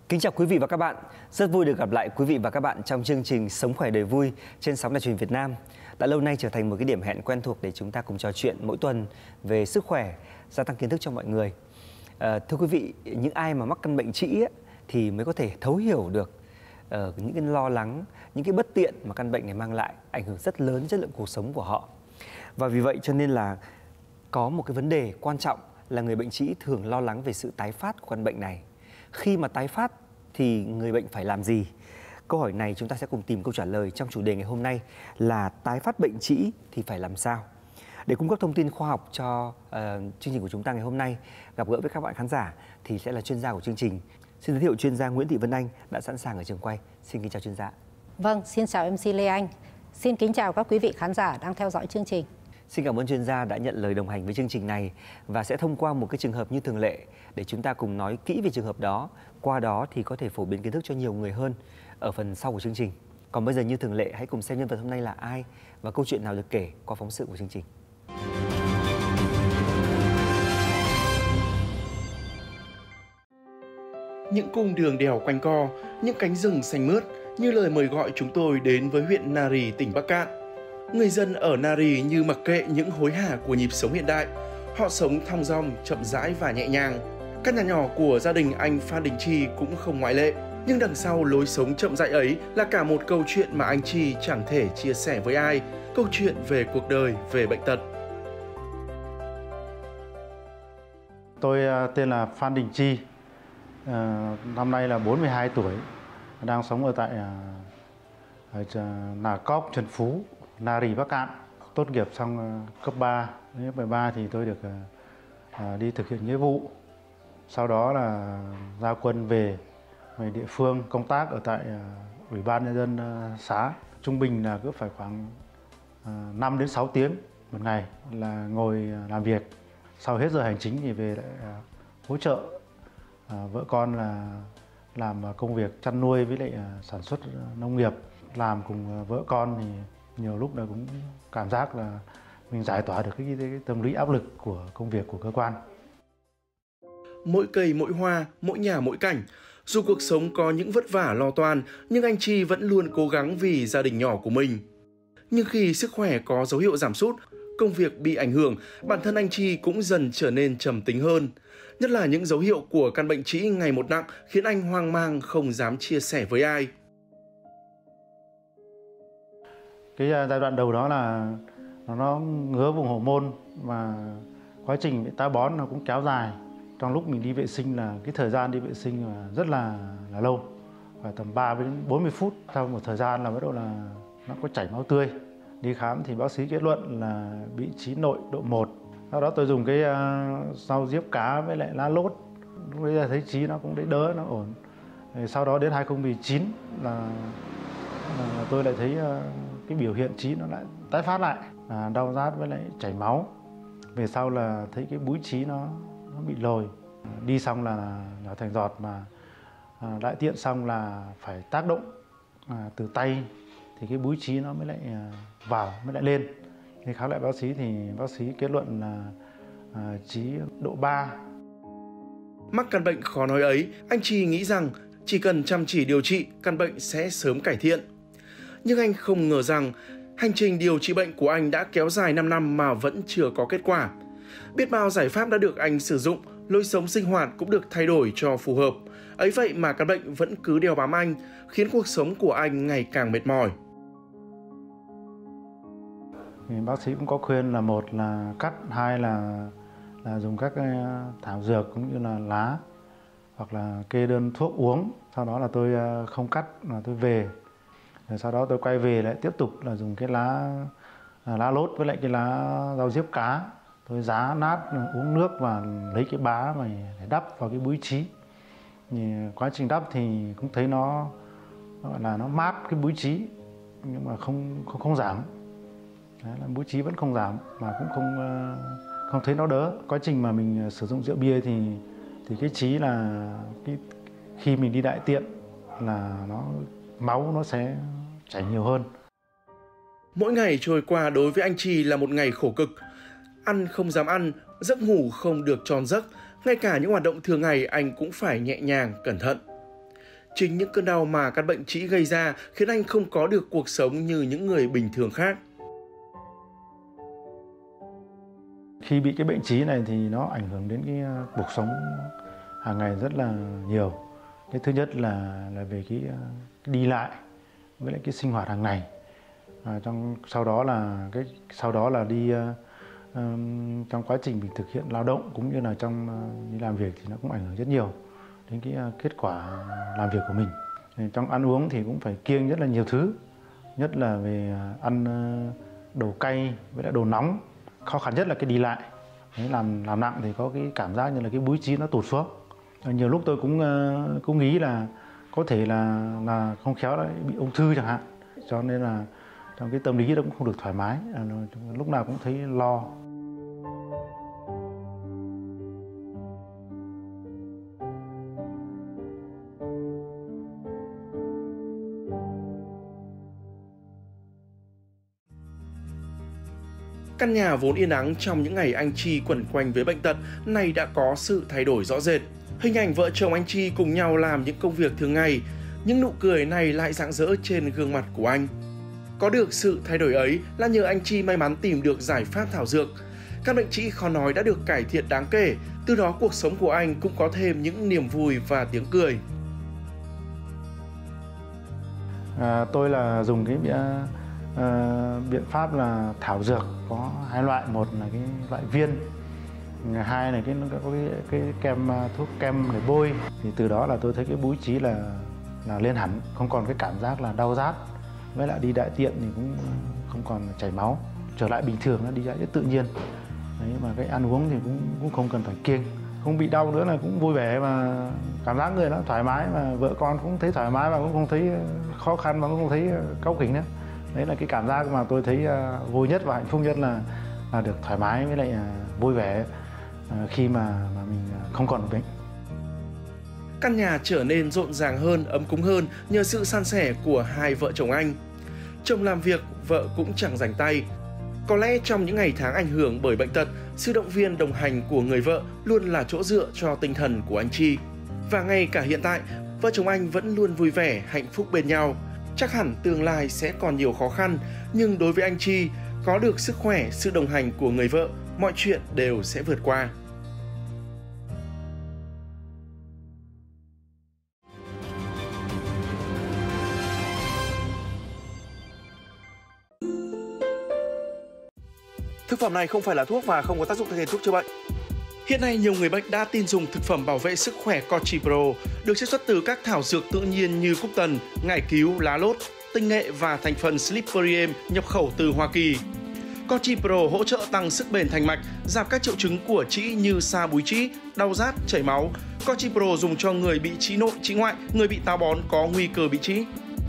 Kính chào quý vị và các bạn. Rất vui được gặp lại quý vị và các bạn trong chương trình Sống khỏe đời vui trên sóng Đài truyền Việt Nam. Đã lâu nay trở thành một cái điểm hẹn quen thuộc để chúng ta cùng trò chuyện mỗi tuần về sức khỏe, gia tăng kiến thức cho mọi người. Thưa quý vị, những ai mà mắc căn bệnh trĩ thì mới có thể thấu hiểu được những cái lo lắng, những cái bất tiện mà căn bệnh này mang lại, ảnh hưởng rất lớn chất lượng cuộc sống của họ. Và vì vậy cho nên là có một cái vấn đề quan trọng là người bệnh trĩ thường lo lắng về sự tái phát của căn bệnh này. Khi mà tái phát thì người bệnh phải làm gì? Câu hỏi này chúng ta sẽ cùng tìm câu trả lời trong chủ đề ngày hôm nay là tái phát bệnh trĩ thì phải làm sao? Để cung cấp thông tin khoa học cho chương trình của chúng ta ngày hôm nay, gặp gỡ với các bạn khán giả thì sẽ là chuyên gia của chương trình. Xin giới thiệu chuyên gia Nguyễn Thị Vân Anh đã sẵn sàng ở trường quay. Xin kính chào chuyên gia. Vâng, xin chào MC Lê Anh. Xin kính chào các quý vị khán giả đang theo dõi chương trình. Xin cảm ơn chuyên gia đã nhận lời đồng hành với chương trình này và sẽ thông qua một cái trường hợp như thường lệ để chúng ta cùng nói kỹ về trường hợp đó. Qua đó thì có thể phổ biến kiến thức cho nhiều người hơn ở phần sau của chương trình. Còn bây giờ như thường lệ, hãy cùng xem nhân vật hôm nay là ai và câu chuyện nào được kể qua phóng sự của chương trình. Những cung đường đèo quanh co, những cánh rừng xanh mướt như lời mời gọi chúng tôi đến với huyện Nari, tỉnh Bắc Cạn. Người dân ở Nari như mặc kệ những hối hả của nhịp sống hiện đại. Họ sống thong dong, chậm rãi và nhẹ nhàng. Căn nhà nhỏ của gia đình anh Phan Đình Chi cũng không ngoại lệ. Nhưng đằng sau lối sống chậm rãi ấy là cả một câu chuyện mà anh Chi chẳng thể chia sẻ với ai. Câu chuyện về cuộc đời, về bệnh tật. Tôi tên là Phan Đình Chi, năm nay là 42 tuổi, đang sống ở tại Nà Cóc, Trần Phú, Nari, Bắc Cạn. Tốt nghiệp xong cấp 3, đến cấp 13 thì tôi được đi thực hiện nghĩa vụ. Sau đó là ra quân về địa phương công tác ở tại Ủy ban Nhân dân xã. Trung bình là cứ phải khoảng 5 đến 6 tiếng một ngày là ngồi làm việc. Sau hết giờ hành chính thì về lại hỗ trợ vợ con là làm công việc chăn nuôi với lại sản xuất nông nghiệp. Làm cùng vợ con thì nhiều lúc là cũng cảm giác là mình giải tỏa được cái tâm lý áp lực của công việc của cơ quan. Mỗi cây mỗi hoa, mỗi nhà mỗi cảnh. Dù cuộc sống có những vất vả lo toan, nhưng anh Chi vẫn luôn cố gắng vì gia đình nhỏ của mình. Nhưng khi sức khỏe có dấu hiệu giảm sút, công việc bị ảnh hưởng, bản thân anh Chi cũng dần trở nên trầm tính hơn. Nhất là những dấu hiệu của căn bệnh trĩ ngày một nặng khiến anh hoang mang không dám chia sẻ với ai. Cái giai đoạn đầu đó là nó ngứa vùng hậu môn và quá trình bị táo bón nó cũng kéo dài. Trong lúc mình đi vệ sinh là cái thời gian đi vệ sinh rất là lâu, phải tầm 3 đến 40 phút. Sau một thời gian là bắt đầu là nó có chảy máu tươi. Đi khám thì bác sĩ kết luận là bị trĩ nội độ 1. Sau đó tôi dùng cái rau diếp cá với lại lá lốt. Lúc đấy là thấy trĩ nó cũng đỡ, nó ổn. Sau đó đến 2019 là tôi lại thấy cái biểu hiện trĩ nó lại tái phát lại, đau rát với lại chảy máu. Về sau là thấy cái búi trĩ nó bị lồi, đi xong là thành giọt, mà đại tiện xong là phải tác động từ tay thì cái búi trĩ nó mới lại vào, mới lại lên. Thì khám lại bác sĩ thì bác sĩ kết luận là trĩ độ 3. Mắc căn bệnh khó nói ấy, anh Chi nghĩ rằng chỉ cần chăm chỉ điều trị, căn bệnh sẽ sớm cải thiện. Nhưng anh không ngờ rằng hành trình điều trị bệnh của anh đã kéo dài 5 năm mà vẫn chưa có kết quả. Biết bao giải pháp đã được anh sử dụng, lối sống sinh hoạt cũng được thay đổi cho phù hợp. Ấy vậy mà căn bệnh vẫn cứ đeo bám anh, khiến cuộc sống của anh ngày càng mệt mỏi. Thì bác sĩ cũng có khuyên là một là cắt, hai là dùng các thảo dược cũng như là lá, hoặc là kê đơn thuốc uống. Sau đó là tôi không cắt mà tôi về. Rồi sau đó tôi quay về lại tiếp tục là dùng cái lá lốt với lại cái lá rau diếp cá. Tôi rá nát uống nước và lấy cái bá mà để đắp vào cái búi trĩ. Thì quá trình đắp thì cũng thấy nó gọi là nó mát cái búi trĩ, nhưng mà không giảm. Đấy, là búi trĩ vẫn không giảm mà cũng không thấy nó đỡ. Quá trình mà mình sử dụng rượu bia thì cái trĩ là khi mình đi đại tiện là máu nó sẽ chảy nhiều hơn. Mỗi ngày trôi qua đối với anh Chi là một ngày khổ cực. Ăn không dám ăn, giấc ngủ không được tròn giấc, ngay cả những hoạt động thường ngày anh cũng phải nhẹ nhàng, cẩn thận. Chính những cơn đau mà căn bệnh trĩ gây ra khiến anh không có được cuộc sống như những người bình thường khác. Khi bị cái bệnh trĩ này thì nó ảnh hưởng đến cái cuộc sống hàng ngày rất là nhiều. Cái thứ nhất là về cái đi lại với lại cái sinh hoạt hàng ngày. Sau đó là đi trong quá trình mình thực hiện lao động cũng như là trong đi làm việc thì nó cũng ảnh hưởng rất nhiều đến cái kết quả làm việc của mình. Trong ăn uống thì cũng phải kiêng rất là nhiều thứ, nhất là về ăn đồ cay với lại đồ nóng. Khó khăn nhất là cái đi lại. Đấy, làm nặng thì có cái cảm giác như là cái búi trĩ nó tụt xuống. Nhiều lúc tôi cũng nghĩ là có thể là không khéo lại bị ung thư chẳng hạn. Cho nên là trong cái tâm lý đó cũng không được thoải mái, lúc nào cũng thấy lo. Căn nhà vốn yên ắng trong những ngày anh Chi quẩn quanh với bệnh tật nay đã có sự thay đổi rõ rệt. Hình ảnh vợ chồng anh Chi cùng nhau làm những công việc thường ngày, những nụ cười này lại rạng rỡ trên gương mặt của anh. Có được sự thay đổi ấy là nhờ anh Chi may mắn tìm được giải pháp thảo dược. Căn bệnh trĩ khó nói đã được cải thiện đáng kể, từ đó cuộc sống của anh cũng có thêm những niềm vui và tiếng cười. Tôi là dùng cái biện pháp là thảo dược, có hai loại, một là cái loại viên, hai là cái kem, thuốc kem để bôi. Thì từ đó là tôi thấy cái búi trĩ là lên hẳn, không còn cái cảm giác là đau rát, với lại đi đại tiện thì cũng không còn chảy máu, trở lại bình thường, nó đi lại rất tự nhiên. Đấy, mà cái ăn uống thì cũng không cần phải kiêng, không bị đau nữa, là cũng vui vẻ và cảm giác người nó thoải mái, mà vợ con cũng thấy thoải mái và cũng không thấy khó khăn, mà cũng không thấy cáu kỉnh nữa. Đấy là cái cảm giác mà tôi thấy vui nhất và hạnh phúc nhất, là được thoải mái với lại vui vẻ khi mà mình không còn bệnh. Căn nhà trở nên rộn ràng hơn, ấm cúng hơn nhờ sự san sẻ của hai vợ chồng anh. Chồng làm việc, vợ cũng chẳng rảnh tay. Có lẽ trong những ngày tháng ảnh hưởng bởi bệnh tật, sự động viên đồng hành của người vợ luôn là chỗ dựa cho tinh thần của anh Chi. Và ngay cả hiện tại, vợ chồng anh vẫn luôn vui vẻ, hạnh phúc bên nhau. Chắc hẳn tương lai sẽ còn nhiều khó khăn, nhưng đối với anh Chi, có được sức khỏe, sự đồng hành của người vợ, mọi chuyện đều sẽ vượt qua. Thực phẩm này không phải là thuốc và không có tác dụng thay thế thuốc chữa bệnh. Hiện nay, nhiều người bệnh đã tin dùng thực phẩm bảo vệ sức khỏe CochiPro được chiết xuất từ các thảo dược tự nhiên như cúc tần, ngải cứu, lá lốt, tinh nghệ và thành phần Sliperium nhập khẩu từ Hoa Kỳ. CochiPro hỗ trợ tăng sức bền thành mạch, giảm các triệu chứng của trĩ như sa búi trĩ, đau rát, chảy máu. CochiPro dùng cho người bị trĩ nội, trĩ ngoại, người bị táo bón có nguy cơ bị trĩ.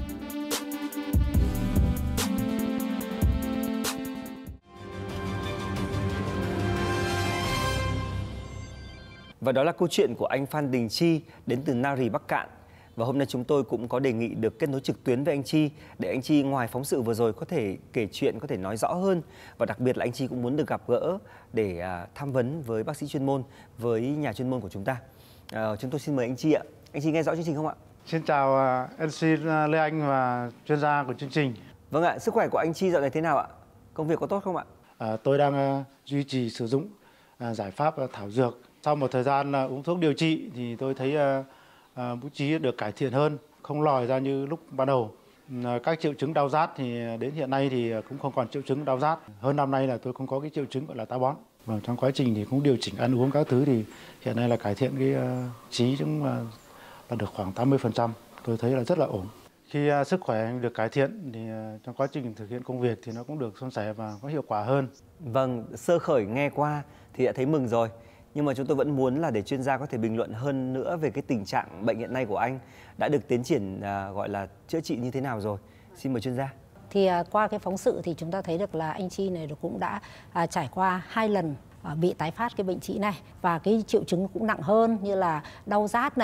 Và đó là câu chuyện của anh Phan Đình Chi đến từ Nari, Bắc Cạn. Và hôm nay chúng tôi cũng có đề nghị được kết nối trực tuyến với anh Chi để anh Chi ngoài phóng sự vừa rồi có thể kể chuyện, có thể nói rõ hơn. Và đặc biệt là anh Chi cũng muốn được gặp gỡ để tham vấn với bác sĩ chuyên môn, với nhà chuyên môn của chúng ta. Chúng tôi xin mời anh Chi ạ. Anh Chi nghe rõ chương trình không ạ? Xin chào MC Lê Anh và chuyên gia của chương trình. Vâng ạ, sức khỏe của anh Chi dạo này thế nào ạ? Công việc có tốt không ạ? Tôi đang duy trì sử dụng giải pháp thảo dược. Sau một thời gian uống thuốc điều trị thì tôi thấy búi trĩ được cải thiện hơn, không lòi ra như lúc ban đầu. Các triệu chứng đau rát thì đến hiện nay thì cũng không còn triệu chứng đau rát. Hơn năm nay là tôi không có cái triệu chứng gọi là táo bón. Và trong quá trình thì cũng điều chỉnh ăn uống các thứ thì hiện nay là cải thiện cái trĩ cũng là được khoảng 80%. Tôi thấy là rất là ổn. Khi sức khỏe được cải thiện thì trong quá trình thực hiện công việc thì nó cũng được suôn sẻ và có hiệu quả hơn. Vâng, sơ khởi nghe qua thì đã thấy mừng rồi. Nhưng mà chúng tôi vẫn muốn là để chuyên gia có thể bình luận hơn nữa về cái tình trạng bệnh hiện nay của anh đã được tiến triển gọi là chữa trị như thế nào rồi. Xin mời chuyên gia. Thì qua cái phóng sự thì chúng ta thấy được là anh Chi này cũng đã trải qua 2 lần bị tái phát cái bệnh trĩ này. Và cái triệu chứng cũng nặng hơn như là đau rát này,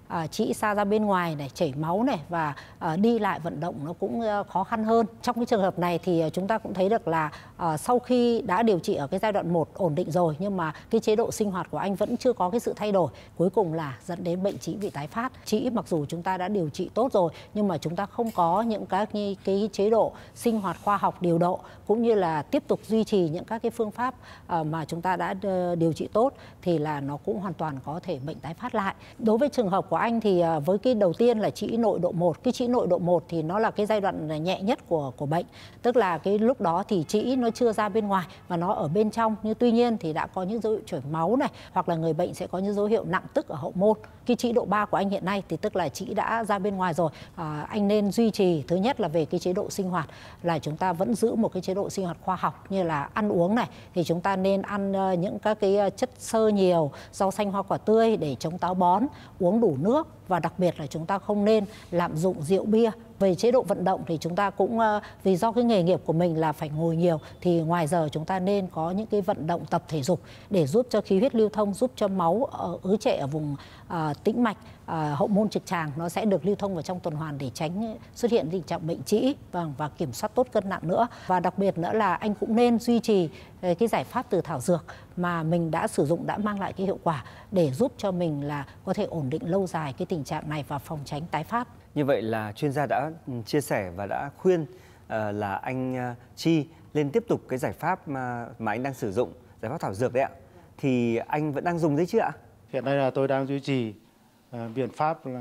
trĩ xa ra bên ngoài này, chảy máu này và đi lại vận động nó cũng khó khăn hơn. Trong cái trường hợp này thì chúng ta cũng thấy được là sau khi đã điều trị ở cái giai đoạn 1 ổn định rồi, nhưng mà cái chế độ sinh hoạt của anh vẫn chưa có cái sự thay đổi, cuối cùng là dẫn đến bệnh trĩ bị tái phát. Trĩ mặc dù chúng ta đã điều trị tốt rồi, nhưng mà chúng ta không có những các cái chế độ sinh hoạt khoa học điều độ, cũng như là tiếp tục duy trì những các cái phương pháp mà chúng ta đã điều trị tốt, thì là nó cũng hoàn toàn có thể bệnh tái phát lại. Đối với trường hợp của anh thì với cái đầu tiên là trĩ nội độ 1, cái trĩ nội độ 1 thì nó là cái giai đoạn nhẹ nhất của bệnh, tức là cái lúc đó thì trĩ nó chưa ra bên ngoài và nó ở bên trong, nhưng tuy nhiên thì đã có những dấu hiệu chảy máu này, hoặc là người bệnh sẽ có những dấu hiệu nặng tức ở hậu môn. Cái trĩ độ 3 của anh hiện nay thì tức là trĩ đã ra bên ngoài rồi. Anh nên duy trì, thứ nhất là về cái chế độ sinh hoạt, là chúng ta vẫn giữ một cái chế độ sinh hoạt khoa học, như là ăn uống này thì chúng ta nên ăn những các cái chất xơ nhiều, rau xanh hoa quả tươi để chống táo bón, uống đủ nước, và đặc biệt là chúng ta không nên lạm dụng rượu bia. Về chế độ vận động thì chúng ta cũng vì do cái nghề nghiệp của mình là phải ngồi nhiều, thì ngoài giờ chúng ta nên có những cái vận động tập thể dục để giúp cho khí huyết lưu thông, giúp cho máu ứ trệ ở vùng tĩnh mạch, hậu môn trực tràng nó sẽ được lưu thông vào trong tuần hoàn để tránh xuất hiện tình trạng bệnh trĩ và kiểm soát tốt cân nặng nữa. Và đặc biệt nữa là anh cũng nên duy trì cái giải pháp từ thảo dược mà mình đã sử dụng đã mang lại cái hiệu quả để giúp cho mình là có thể ổn định lâu dài cái tình trạng này và phòng tránh tái phát. Như vậy là chuyên gia đã chia sẻ và đã khuyên là anh Chi nên tiếp tục cái giải pháp mà anh đang sử dụng, giải pháp thảo dược đấy ạ. Thì anh vẫn đang dùng đấy chứ ạ? Hiện nay là tôi đang duy trì biện pháp là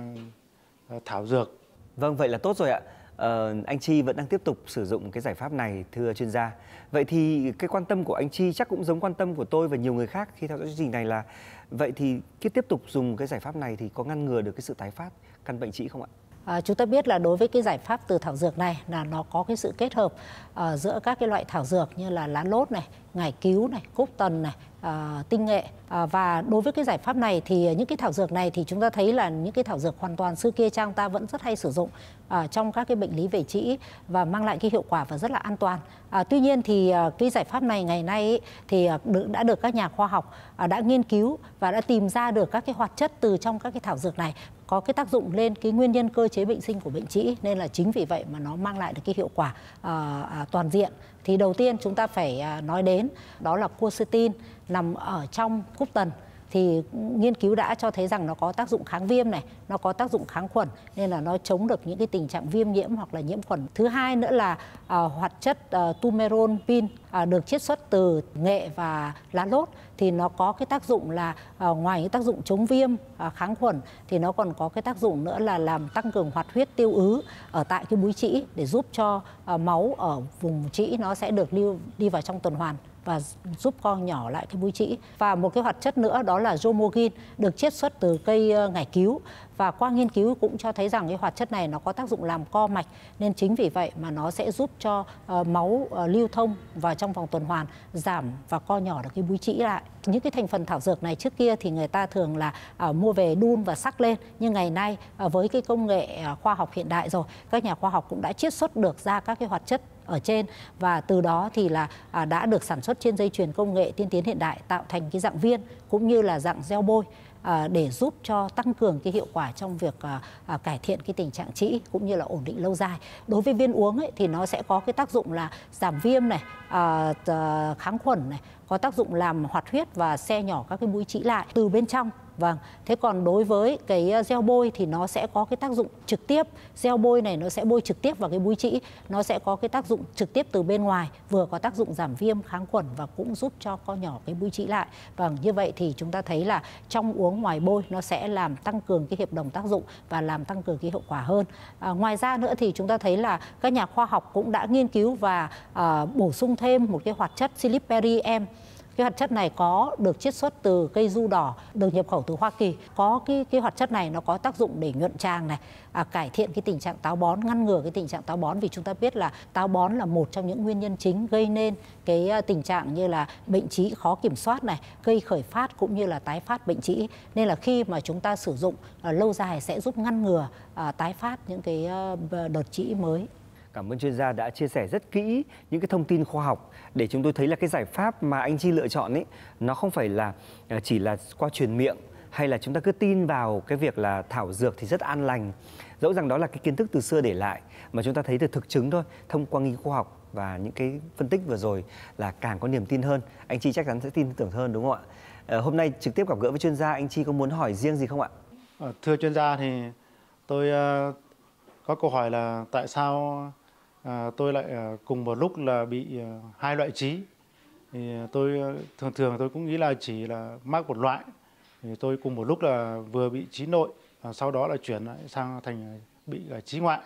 thảo dược. Vâng, vậy là tốt rồi ạ. Anh Chi vẫn đang tiếp tục sử dụng cái giải pháp này, thưa chuyên gia. Vậy thì cái quan tâm của anh Chi chắc cũng giống quan tâm của tôi và nhiều người khác khi theo dõi chương trình này là vậy thì cái tiếp tục dùng cái giải pháp này thì có ngăn ngừa được cái sự tái phát căn bệnh trĩ không ạ? Chúng ta biết là đối với cái giải pháp từ thảo dược này là nó có cái sự kết hợp giữa các cái loại thảo dược như là lá lốt này, ngải cứu này, cúc tần này, tinh nghệ. Và đối với cái giải pháp này thì những cái thảo dược này thì chúng ta thấy là những cái thảo dược hoàn toàn xưa kia Trang ta vẫn rất hay sử dụng trong các cái bệnh lý về trĩ và mang lại cái hiệu quả và rất là an toàn. Tuy nhiên thì cái giải pháp này ngày nay ấy, thì đã được các nhà khoa học đã nghiên cứu và đã tìm ra được các cái hoạt chất từ trong các cái thảo dược này có cái tác dụng lên cái nguyên nhân cơ chế bệnh sinh của bệnh trĩ, nên là chính vì vậy mà nó mang lại được cái hiệu quả toàn diện. Thì đầu tiên chúng ta phải nói đến đó là quercetin nằm ở trong cúc tần. Thì nghiên cứu đã cho thấy rằng nó có tác dụng kháng viêm này, nó có tác dụng kháng khuẩn, nên là nó chống được những cái tình trạng viêm nhiễm hoặc là nhiễm khuẩn. Thứ hai nữa là hoạt chất tumeronpin được chiết xuất từ nghệ và lá lốt, thì nó có cái tác dụng là ngoài cái tác dụng chống viêm, kháng khuẩn thì nó còn có cái tác dụng nữa là làm tăng cường hoạt huyết tiêu ứ ở tại cái búi trĩ để giúp cho máu ở vùng trĩ nó sẽ được đi vào trong tuần hoàn và giúp co nhỏ lại cái búi trĩ. Và một cái hoạt chất nữa đó là bromogin được chiết xuất từ cây ngải cứu, và qua nghiên cứu cũng cho thấy rằng cái hoạt chất này nó có tác dụng làm co mạch, nên chính vì vậy mà nó sẽ giúp cho máu lưu thông vào trong vòng tuần hoàn, giảm và co nhỏ được cái búi trĩ lại. Những cái thành phần thảo dược này trước kia thì người ta thường là mua về đun và sắc lên, nhưng ngày nay với cái công nghệ khoa học hiện đại rồi, các nhà khoa học cũng đã chiết xuất được ra các cái hoạt chất ở trên, và từ đó thì là đã được sản xuất trên dây chuyền công nghệ tiên tiến hiện đại, tạo thành cái dạng viên cũng như là dạng gel bôi để giúp cho tăng cường cái hiệu quả trong việc cải thiện cái tình trạng trĩ cũng như là ổn định lâu dài. Đối với viên uống ấy, thì nó sẽ có cái tác dụng là giảm viêm này, kháng khuẩn này, có tác dụng làm hoạt huyết và xe nhỏ các cái búi trĩ lại từ bên trong. Vâng, thế còn đối với cái gel bôi thì nó sẽ có cái tác dụng trực tiếp. Gel bôi này nó sẽ bôi trực tiếp vào cái búi trĩ, nó sẽ có cái tác dụng trực tiếp từ bên ngoài, vừa có tác dụng giảm viêm, kháng khuẩn và cũng giúp cho co nhỏ cái búi trĩ lại. Vâng, như vậy thì chúng ta thấy là trong uống ngoài bôi nó sẽ làm tăng cường cái hiệp đồng tác dụng và làm tăng cường cái hiệu quả hơn. Ngoài ra nữa thì chúng ta thấy là các nhà khoa học cũng đã nghiên cứu và bổ sung thêm một cái hoạt chất Siliperi M. Cái hoạt chất này có được chiết xuất từ cây du đỏ, được nhập khẩu từ Hoa Kỳ. Có cái hoạt chất này nó có tác dụng để nhuận tràng này, cải thiện cái tình trạng táo bón, ngăn ngừa cái tình trạng táo bón, vì chúng ta biết là táo bón là một trong những nguyên nhân chính gây nên cái tình trạng như là bệnh trĩ khó kiểm soát này, gây khởi phát cũng như là tái phát bệnh trĩ. Nên là khi mà chúng ta sử dụng lâu dài sẽ giúp ngăn ngừa tái phát những cái đợt trĩ mới. Cảm ơn chuyên gia đã chia sẻ rất kỹ những cái thông tin khoa học để chúng tôi thấy là cái giải pháp mà anh Chi lựa chọn ấy nó không phải là chỉ là qua truyền miệng hay là chúng ta cứ tin vào cái việc là thảo dược thì rất an lành, dẫu rằng đó là cái kiến thức từ xưa để lại mà chúng ta thấy được thực chứng thôi, thông qua nghiên cứu khoa học và những cái phân tích vừa rồi là càng có niềm tin hơn. Anh Chi chắc chắn sẽ tin tưởng hơn đúng không ạ? Hôm nay trực tiếp gặp gỡ với chuyên gia, anh Chi có muốn hỏi riêng gì không ạ? Thưa chuyên gia, thì tôi có câu hỏi là tại sao tôi lại cùng một lúc là bị hai loại trí. Thì tôi thường tôi cũng nghĩ là chỉ là mắc một loại. Thì tôi cùng một lúc là vừa bị trí nội, sau đó là chuyển lại sang thành bị trí ngoại.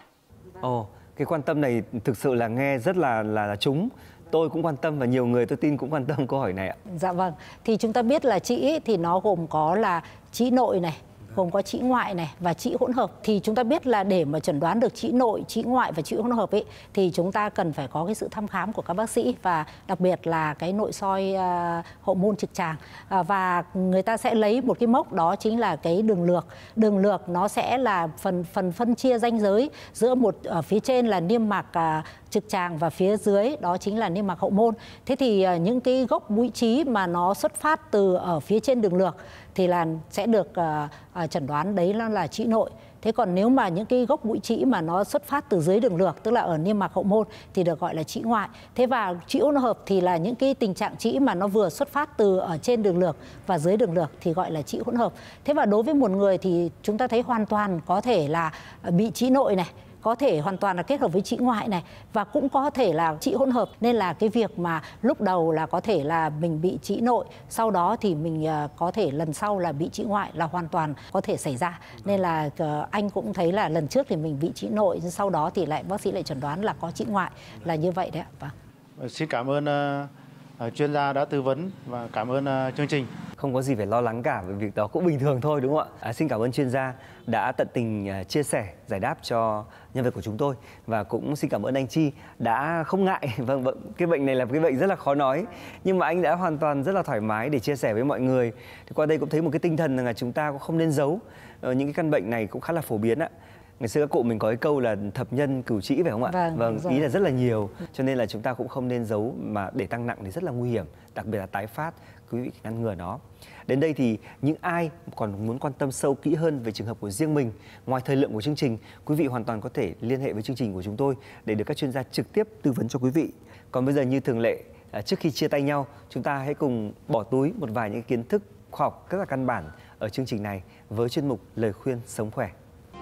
Cái quan tâm này thực sự là nghe rất là trúng. Tôi cũng quan tâm và nhiều người tôi tin cũng quan tâm câu hỏi này ạ. Dạ vâng. Thì chúng ta biết là trĩ thì nó gồm có là trĩ nội này, gồm có trĩ ngoại này và trĩ hỗn hợp. Thì chúng ta biết là để mà chẩn đoán được trĩ nội, trĩ ngoại và trĩ hỗn hợp ấy thì chúng ta cần phải có cái sự thăm khám của các bác sĩ, và đặc biệt là cái nội soi hậu môn trực tràng, và người ta sẽ lấy một cái mốc, đó chính là cái đường lược. Đường lược nó sẽ là phần phân chia ranh giới giữa ở phía trên là niêm mạc trực tràng và phía dưới đó chính là niêm mạc hậu môn. Thế thì những cái gốc mũi trí mà nó xuất phát từ ở phía trên đường lược thì là sẽ được chẩn đoán đấy là trĩ nội. Thế còn nếu mà những cái gốc mũi trĩ mà nó xuất phát từ dưới đường lược, tức là ở niêm mạc hậu môn, thì được gọi là trĩ ngoại. Thế và trĩ hỗn hợp thì là những cái tình trạng trĩ mà nó vừa xuất phát từ ở trên đường lược và dưới đường lược thì gọi là trĩ hỗn hợp. Thế và đối với một người thì chúng ta thấy hoàn toàn có thể là bị trĩ nội này, có thể hoàn toàn là kết hợp với trĩ ngoại này, và cũng có thể là trĩ hỗn hợp. Nên là cái việc mà lúc đầu là có thể là mình bị trĩ nội, sau đó thì mình có thể lần sau là bị trĩ ngoại là hoàn toàn có thể xảy ra. Nên là anh cũng thấy là lần trước thì mình bị trĩ nội, sau đó thì lại bác sĩ lại chẩn đoán là có trĩ ngoại, là như vậy đấy ạ. Xin cảm ơn chuyên gia đã tư vấn và cảm ơn chương trình. Không có gì phải lo lắng cả, vì việc đó cũng bình thường thôi đúng không ạ? Xin cảm ơn chuyên gia đã tận tình chia sẻ, giải đáp cho nhân vật của chúng tôi. Và cũng xin cảm ơn anh Chi đã không ngại. Vâng, cái bệnh này là cái bệnh rất là khó nói, nhưng mà anh đã hoàn toàn rất là thoải mái để chia sẻ với mọi người. Thì qua đây cũng thấy một cái tinh thần là chúng ta cũng không nên giấu. Những cái căn bệnh này cũng khá là phổ biến ạ. Ngày xưa các cụ mình có cái câu là thập nhân cửu trĩ phải không ạ? Vâng, ý là rất là nhiều. Cho nên là chúng ta cũng không nên giấu, mà để tăng nặng thì rất là nguy hiểm, đặc biệt là tái phát, quý vị ngăn ngừa nó. Đến đây thì những ai còn muốn quan tâm sâu kỹ hơn về trường hợp của riêng mình, ngoài thời lượng của chương trình, quý vị hoàn toàn có thể liên hệ với chương trình của chúng tôi để được các chuyên gia trực tiếp tư vấn cho quý vị. Còn bây giờ như thường lệ, trước khi chia tay nhau, chúng ta hãy cùng bỏ túi một vài những kiến thức khoa học rất là căn bản ở chương trình này với chuyên mục Lời khuyên sống khỏe.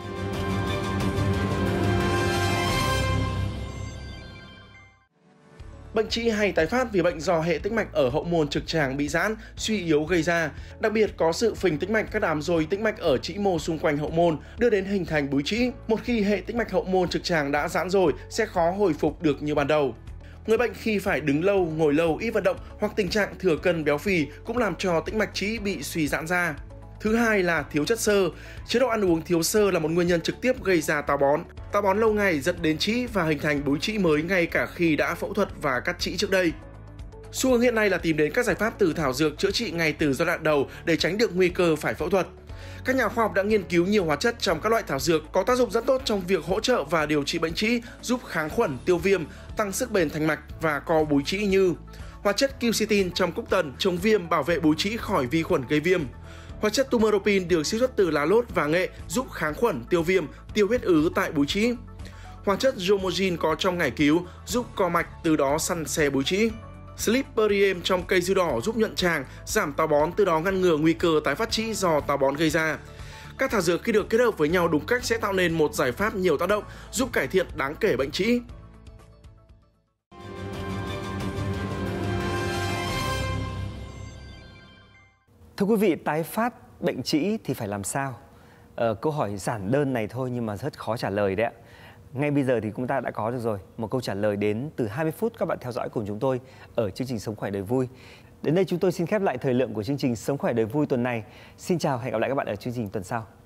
Bệnh trĩ hay tái phát vì bệnh do hệ tĩnh mạch ở hậu môn trực tràng bị giãn, suy yếu gây ra. Đặc biệt có sự phình tĩnh mạch các đám dồi tĩnh mạch ở trĩ mô xung quanh hậu môn đưa đến hình thành búi trĩ. Một khi hệ tĩnh mạch hậu môn trực tràng đã giãn rồi sẽ khó hồi phục được như ban đầu. Người bệnh khi phải đứng lâu, ngồi lâu, ít vận động hoặc tình trạng thừa cân béo phì cũng làm cho tĩnh mạch trĩ bị suy giãn ra. Thứ hai là thiếu chất xơ. Chế độ ăn uống thiếu xơ là một nguyên nhân trực tiếp gây ra táo bón. Táo bón lâu ngày dẫn đến trĩ và hình thành búi trĩ mới ngay cả khi đã phẫu thuật và cắt trĩ trước đây. Xu hướng hiện nay là tìm đến các giải pháp từ thảo dược chữa trị ngay từ giai đoạn đầu để tránh được nguy cơ phải phẫu thuật. Các nhà khoa học đã nghiên cứu nhiều hóa chất trong các loại thảo dược có tác dụng rất tốt trong việc hỗ trợ và điều trị bệnh trĩ, giúp kháng khuẩn, tiêu viêm, tăng sức bền thành mạch và co búi trĩ như hóa chất quercetin trong cúc tần chống viêm, bảo vệ búi trĩ khỏi vi khuẩn gây viêm. Hóa chất tumeropin được chiết xuất từ lá lốt và nghệ giúp kháng khuẩn, tiêu viêm, tiêu huyết ứ tại búi trĩ. Hóa chất Jomogin có trong ngải cứu giúp co mạch, từ đó săn xe búi trĩ. Sliperium trong cây dưa đỏ giúp nhuận tràng, giảm táo bón, từ đó ngăn ngừa nguy cơ tái phát trĩ do táo bón gây ra. Các thảo dược khi được kết hợp với nhau đúng cách sẽ tạo nên một giải pháp nhiều tác động, giúp cải thiện đáng kể bệnh trĩ. Thưa quý vị, tái phát bệnh trĩ thì phải làm sao? Câu hỏi giản đơn này thôi nhưng mà rất khó trả lời đấy ạ. Ngay bây giờ thì chúng ta đã có được rồi một câu trả lời đến từ 20 phút các bạn theo dõi cùng chúng tôi ở chương trình Sống Khỏe Đời Vui. Đến đây chúng tôi xin khép lại thời lượng của chương trình Sống Khỏe Đời Vui tuần này. Xin chào, hẹn gặp lại các bạn ở chương trình tuần sau.